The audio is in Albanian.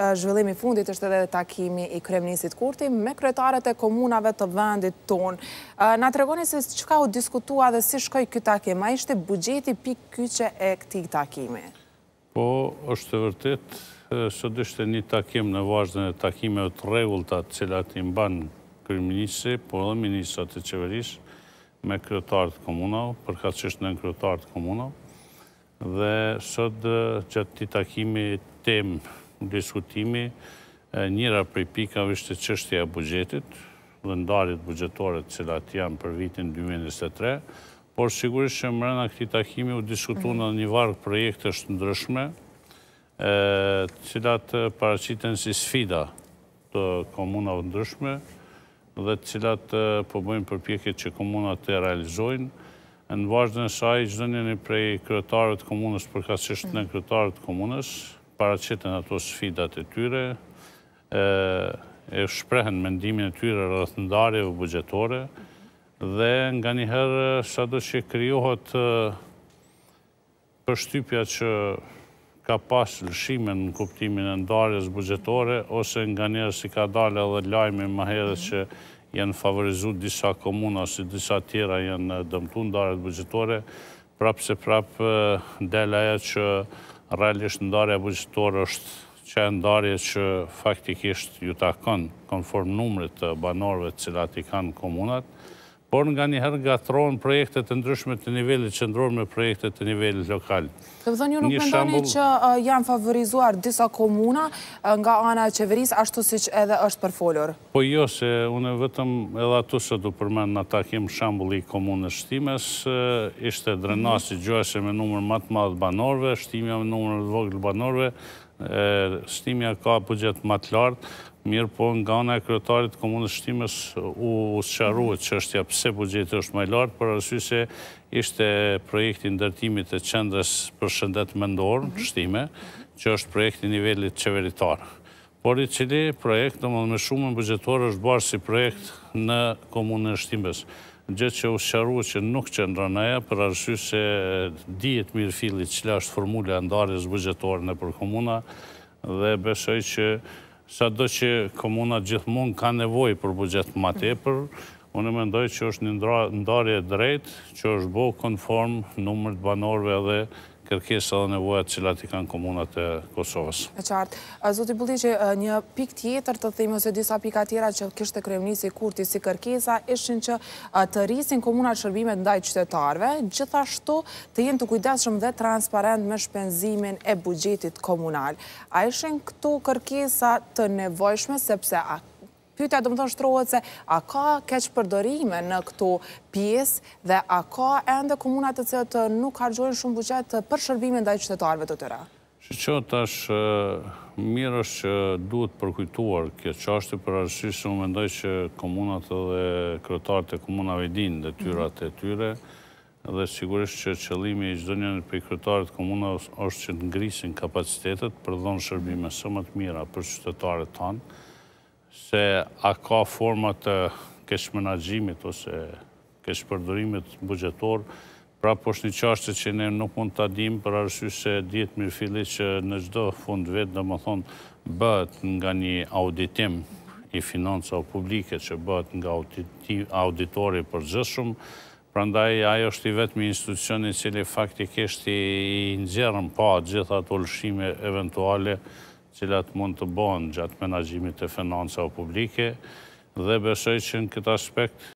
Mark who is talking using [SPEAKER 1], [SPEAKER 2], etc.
[SPEAKER 1] zhvillimi fundit është edhe takimi i kryeministit Kurti me kryetarët e komunave të vendit tonë. Na tregoni se çka u diskutua dhe si shkoi ky takim? A ishte buxheti pikë kyçe e këtij takimi?
[SPEAKER 2] Po, është e vërtet, sot ishte një takim në vazhdën e takimeve të rregullta të cilat i mban kryeministri, po edhe ministrat e qeverisë me kryetarët komunave, përkatësisht në kryetarët komunave. Dhe sot gjatë këtij takimi temë diskutimi, njëra prej pikave ishte çështja e buxhetit dhe ndarjet buxhetore të cilat janë për vitin 2023, por sigurisht që brenda këtij takimi u diskutuan në një varg projektesh të ndryshme, të cilat paraqiten si sfida të komunave ndryshme dhe të cilat po bëjnë përpjekje që komunat të realizojnë. Në vazhdën e saj, çdo njëri prej kryetarëve të komunës, përkatësisht në kryetarët të komunës, paraqiten ato sfidat e tyre, e shprehen mendimin e tyre rreth ndarjeve buxhetore dhe nganjëherë sado që krijohet përshtypja që ka pas lëshime në kuptimin e ndarjes buxhetore, ose nganjëherë si ka dalë edhe lajme më herët që janë favorizuar disa komuna ose disa tjera janë dëmtuar ndarjet buxhetore, prapë del ajo që realisht ndarja buxhetore është që ndarje që faktikisht ju takon konform numrit të banorëve të cilat i kanë komunat, por nganjëherë gatrohen projekte të ndryshme të nivelit qendror me projekte të nivelit lokal.
[SPEAKER 1] Do të thonë ju nuk mendoni që janë favorizuar disa komuna nga ana e qeverisë ashtu siç edhe është përfolur?
[SPEAKER 2] Po jo, se unë vetëm edhe ato se du përmend në takim shembulli i komunës Shtimes, ishte Drenasi Gjoese me numër më të madh banorëve, Shtimja me numër të vogël banorëve, Shtimja ka buxhet më të lartë. Mirë po nga ana e kryetarit komunës Shtimes u sqaruat çështja pse buxheti është më i lartë, për arsye se ishte projekti ndërtimit të qendrës për shëndet mendor në Shtime, që është projekti i nivelit qeveritar. Por i cili projekt, domethënë me shumën buxhetore, është bërë si projekt në komunën e Shtimes. Gjë që u sqaruat që nuk qëndron ajo, për arsye se dihet mirë filli cila është formula e ndarjes buxhetore nëpër komuna dhe besoj që sado që komunat gjithmonë ka nevojë për buxhet më tepër, unë mendoj që është një ndarje e drejtë, që është bërë konform numrit banorëve dhe kërkesa dhe nevojat cilat i kanë komunat e Kosovës.
[SPEAKER 1] E qartë. Zoti Bulliqi, një pikë tjetër të themi ose disa pika tjera që kishte kryeministri Kurti si kërkesa ishin që të rrisin komunat shërbimet ndaj qytetarëve, gjithashtu të jenë të kujdesshëm dhe transparent me shpenzimin e buxhetit komunal. A ishin këto kërkesa të nevojshme sepse pyetja do të thonë shtrohet se a ka keqpërdorime në këto pjesë dhe a ka ende komuna të cilat nuk harxojnë shumë buxhet për shërbime ndaj qytetarëve të tyre?
[SPEAKER 2] Shqo tash mirë është që duhet përkujtuar kjo çështje për arsye se unë mendoj që komunat dhe kryetarët e komunave dinë detyrat e tyre dhe sigurisht që qëllimi i çdo njëri prej kryetarëve të komunave është që të ngrisin kapacitetet për dhënë shërbime sa më të mira për qytetarët tanë, se a ka forma të keqmenaxhimit ose keqpërdorimit buxhetor, pra po është një çështje që ne nuk mund ta dimë për arsye se dihet mirëfilli që në çdo fund vit, domethënë, bëhet nga një auditim i financave publike që bëhet nga auditori i përgjithshëm. Prandaj ajo është i vetmi institucion i cili faktikisht i nxjerrën pa gjitha ato lëshime eventuale cilat mund të bëhen gjatë menaxhimit të financave publike dhe besoj që në këtë aspekt